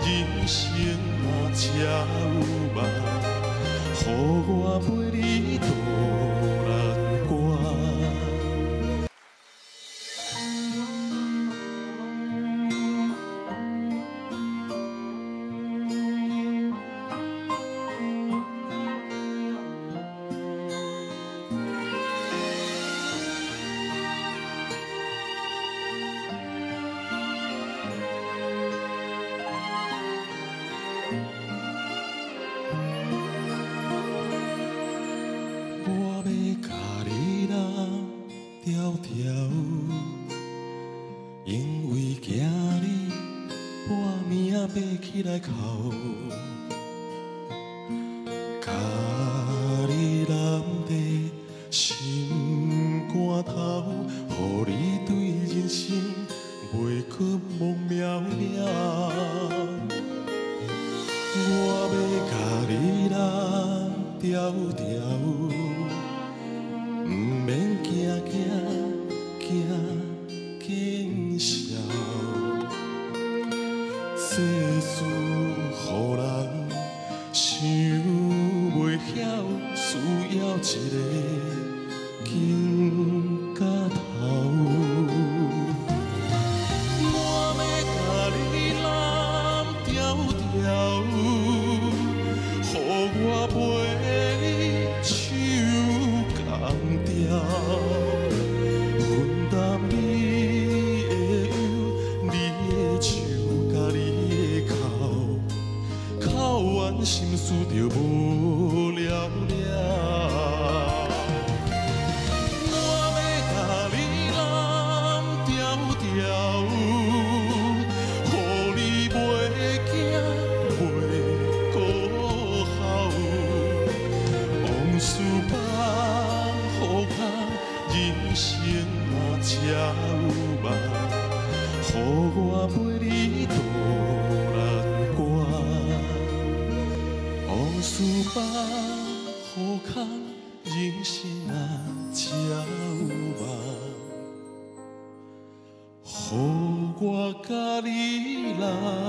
人生嘛才有梦，予我陪你渡难关。因为惊你半暝爬起来哭，甲你揽在心肝头，予你对人生袂阁梦渺渺。我要甲你揽条条，毋免惊惊惊。见笑，世事予人想袂晓，需要一个紧甲头。我要甲你揽条条，予我陪你唱同调。分担你的忧，你的笑，甲你的哭，哭完心事就无了了。我要甲你揽条条，予你袂惊袂孤孝，往事放予空，人生。才有梦，予我陪你渡难关。往事放予空，人生才有梦，予我甲你揽。